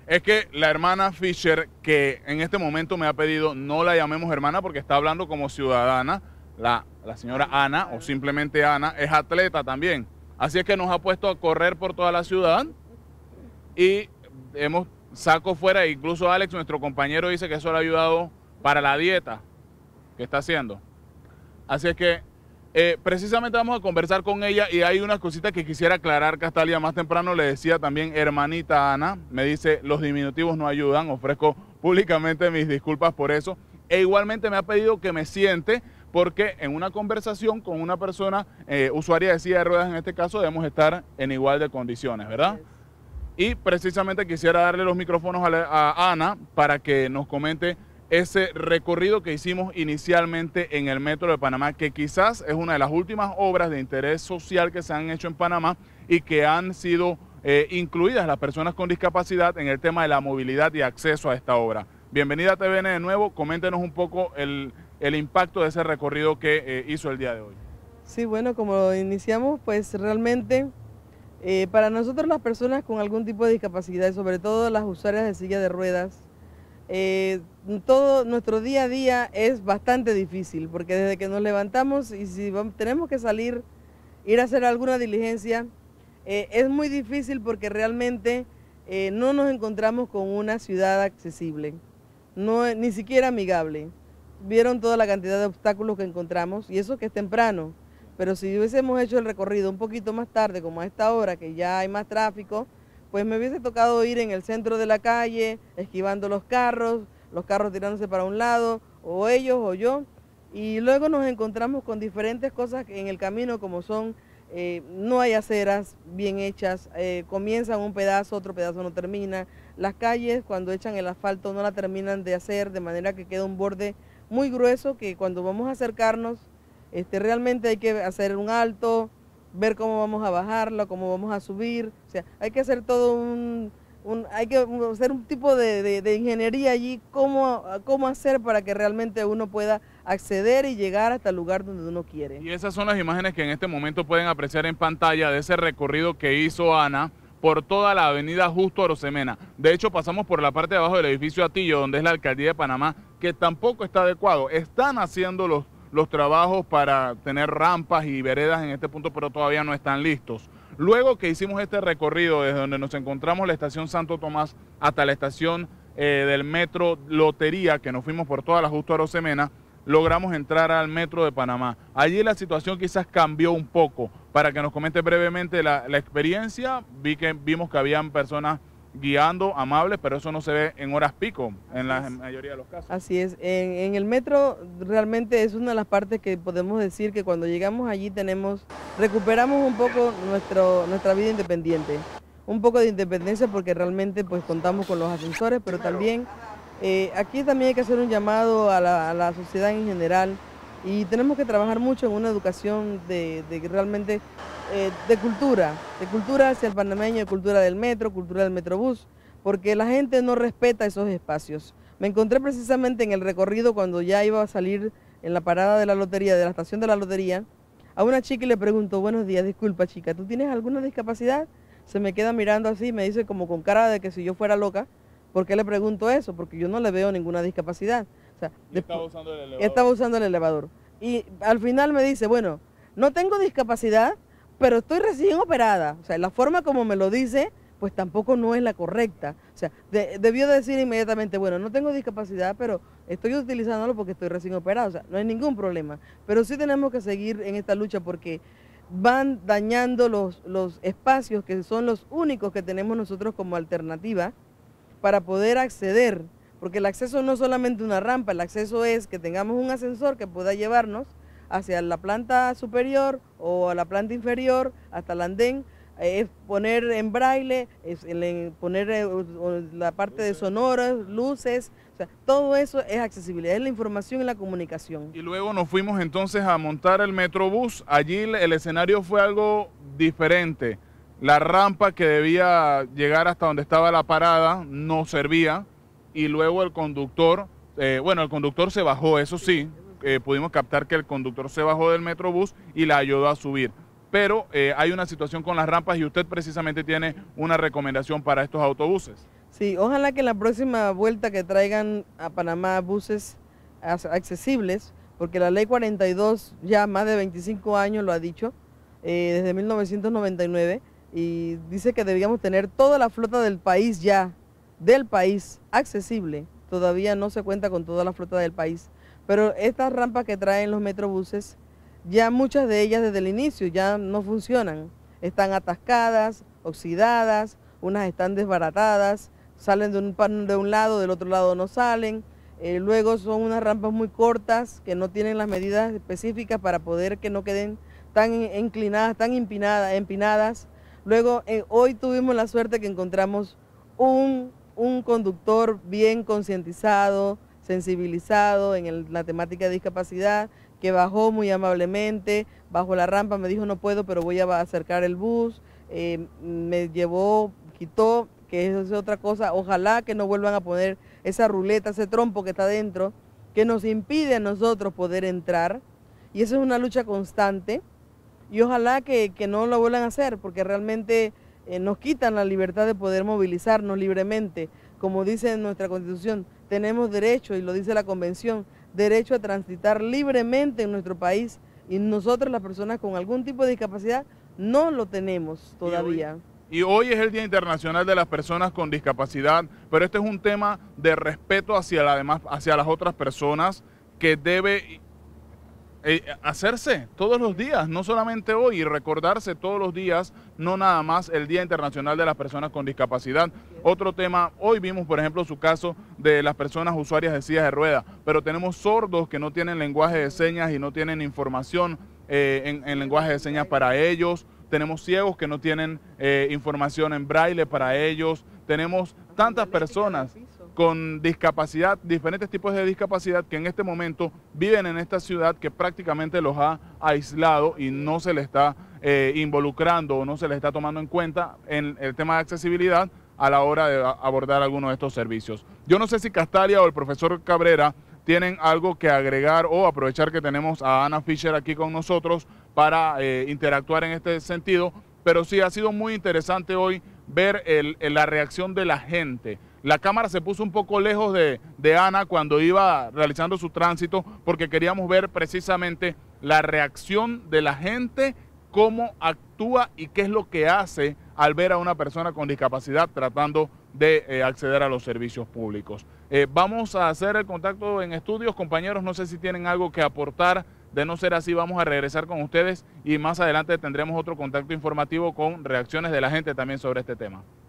Es que la hermana Fisher, que en este momento me ha pedido no la llamemos hermana porque está hablando como ciudadana, la señora Ana, o simplemente Ana, es atleta también. Así es que nos ha puesto a correr por toda la ciudad y hemos saco fuera, incluso Alex, nuestro compañero, dice que eso le ha ayudado para la dieta que está haciendo. Así es que precisamente vamos a conversar con ella y hay unas cositas que quisiera aclarar. Castalia más temprano le decía también hermanita Ana, me dice los diminutivos no ayudan, ofrezco públicamente mis disculpas por eso. E igualmente me ha pedido que me siente porque en una conversación con una persona usuaria de silla de ruedas en este caso debemos estar en igual de condiciones, ¿verdad? Y precisamente quisiera darle los micrófonos a Ana para que nos comente ese recorrido que hicimos inicialmente en el Metro de Panamá, que quizás es una de las últimas obras de interés social que se han hecho en Panamá y que han sido incluidas las personas con discapacidad en el tema de la movilidad y acceso a esta obra. Bienvenida a TVN de nuevo, coméntenos un poco el impacto de ese recorrido que hizo el día de hoy. Sí, bueno, como iniciamos, pues realmente para nosotros las personas con algún tipo de discapacidad, sobre todo las usuarias de silla de ruedas, todo nuestro día a día es bastante difícil, porque desde que nos levantamos y si tenemos que salir, ir a hacer alguna diligencia, es muy difícil porque realmente no nos encontramos con una ciudad accesible, ni siquiera amigable. Vieron toda la cantidad de obstáculos que encontramos y eso que es temprano, pero si hubiésemos hecho el recorrido un poquito más tarde, como a esta hora que ya hay más tráfico, pues me hubiese tocado ir en el centro de la calle, esquivando los carros tirándose para un lado, o ellos o yo, y luego nos encontramos con diferentes cosas en el camino como son, no hay aceras bien hechas, comienzan un pedazo, otro pedazo no termina, las calles cuando echan el asfalto no la terminan de hacer, de manera que queda un borde muy grueso que cuando vamos a acercarnos, realmente hay que hacer un alto, ver cómo vamos a bajarlo, cómo vamos a subir, o sea, hay que hacer todo hay que hacer un tipo de ingeniería allí, cómo hacer para que realmente uno pueda acceder y llegar hasta el lugar donde uno quiere. Y esas son las imágenes que en este momento pueden apreciar en pantalla de ese recorrido que hizo Ana por toda la avenida Justo Arosemena. De hecho, pasamos por la parte de abajo del edificio Atillo, donde es la Alcaldía de Panamá, que tampoco está adecuado. Están haciendo los trabajos para tener rampas y veredas en este punto, pero todavía no están listos. Luego que hicimos este recorrido desde donde nos encontramos la estación Santo Tomás hasta la estación del metro Lotería, que nos fuimos por toda la Justo Arosemena, logramos entrar al Metro de Panamá. Allí la situación quizás cambió un poco. Para que nos comente brevemente la experiencia, vimos que habían personas guiando, amables, pero eso no se ve en horas pico, en la mayoría de los casos. Así es, en el metro realmente es una de las partes que podemos decir que cuando llegamos allí recuperamos un poco nuestra vida independiente, un poco de independencia porque realmente pues contamos con los ascensores, pero también aquí también hay que hacer un llamado a la sociedad en general y tenemos que trabajar mucho en una educación realmente de cultura hacia el panameño, de cultura del metro, cultura del metrobús, porque la gente no respeta esos espacios. Me encontré precisamente en el recorrido cuando ya iba a salir en la parada de la lotería, de la estación de la lotería, a una chica y le pregunto, buenos días, disculpa chica, ¿tú tienes alguna discapacidad? Se me queda mirando así, me dice como con cara de que si yo fuera loca. ¿Por qué le pregunto eso? Porque yo no le veo ninguna discapacidad. O sea, estaba usando el elevador. Estaba usando el elevador. Y al final me dice, bueno, no tengo discapacidad, pero estoy recién operada. O sea, la forma como me lo dice, pues tampoco no es la correcta. O sea, debió decir inmediatamente, bueno, no tengo discapacidad, pero estoy utilizándolo porque estoy recién operada. O sea, no hay ningún problema. Pero sí tenemos que seguir en esta lucha porque van dañando los espacios que son los únicos que tenemos nosotros como alternativa para poder acceder, porque el acceso no es solamente una rampa, el acceso es que tengamos un ascensor que pueda llevarnos hacia la planta superior o a la planta inferior, hasta el andén, es poner en braille, poner la parte de sonoras, luces, o sea, todo eso es accesibilidad, es la información y la comunicación. Y luego nos fuimos entonces a montar el Metrobús, allí el escenario fue algo diferente. La rampa que debía llegar hasta donde estaba la parada no servía y luego el conductor, el conductor se bajó, eso sí, pudimos captar que el conductor se bajó del Metrobús y la ayudó a subir. Pero hay una situación con las rampas y usted precisamente tiene una recomendación para estos autobuses. Sí, ojalá que en la próxima vuelta que traigan a Panamá buses accesibles, porque la ley 42 ya más de 25 años lo ha dicho, desde 1999, y dice que debíamos tener toda la flota del país ya, del país, accesible. Todavía no se cuenta con toda la flota del país, pero estas rampas que traen los metrobuses, ya muchas de ellas desde el inicio ya no funcionan, están atascadas, oxidadas, unas están desbaratadas, salen de un lado, del otro lado no salen. Luego son unas rampas muy cortas que no tienen las medidas específicas para poder que no queden tan inclinadas, tan empinadas. Luego hoy tuvimos la suerte que encontramos un conductor bien concientizado, sensibilizado en la temática de discapacidad, que bajó muy amablemente, bajó la rampa, me dijo no puedo, pero voy a acercar el bus, me llevó, quitó, que eso es otra cosa, ojalá que no vuelvan a poner esa ruleta, ese trompo que está dentro, que nos impide a nosotros poder entrar, y eso es una lucha constante, y ojalá que no lo vuelvan a hacer, porque realmente nos quitan la libertad de poder movilizarnos libremente, como dice nuestra Constitución, tenemos derecho, y lo dice la Convención, derecho a transitar libremente en nuestro país, y nosotros las personas con algún tipo de discapacidad no lo tenemos todavía. Y hoy es el Día Internacional de las Personas con Discapacidad, pero este es un tema de respeto hacia las otras personas que debe hacerse todos los días, no solamente hoy, y recordarse todos los días, no nada más el Día Internacional de las Personas con Discapacidad. Otro tema, hoy vimos por ejemplo su caso de las personas usuarias de sillas de ruedas, pero tenemos sordos que no tienen lenguaje de señas y no tienen información en lenguaje de señas para ellos. Tenemos ciegos que no tienen información en braille para ellos. Tenemos tantas personas con discapacidad, diferentes tipos de discapacidad que en este momento viven en esta ciudad que prácticamente los ha aislado y no se les está involucrando o no se les está tomando en cuenta en el tema de accesibilidad a la hora de abordar alguno de estos servicios. Yo no sé si Castalia o el profesor Cabrera tienen algo que agregar o aprovechar que tenemos a Ana Fischer aquí con nosotros para interactuar en este sentido, pero sí ha sido muy interesante hoy ver la reacción de la gente. La cámara se puso un poco lejos de Ana cuando iba realizando su tránsito porque queríamos ver precisamente la reacción de la gente, cómo actúa y qué es lo que hace al ver a una persona con discapacidad tratando de acceder a los servicios públicos. Vamos a hacer el contacto en estudios, compañeros, no sé si tienen algo que aportar. De no ser así, vamos a regresar con ustedes y más adelante tendremos otro contacto informativo con reacciones de la gente también sobre este tema.